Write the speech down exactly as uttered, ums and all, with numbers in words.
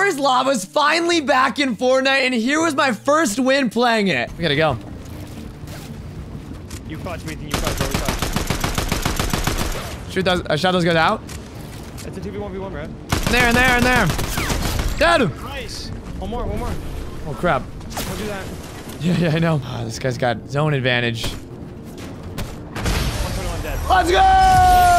Mars Lava's finally back in Fortnite, and here was my first win playing it. We gotta go. You clutch, Wethan. You clutch, bro. You clutch. Shoot those. I shot those guys out. That's a two v one v one, bro. In there, in there, in there. Dead him. Nice. One more, one more. Oh, crap. Don't do that. Yeah, yeah, I know. Oh, this guy's got zone advantage. one twenty-one dead. Let's go!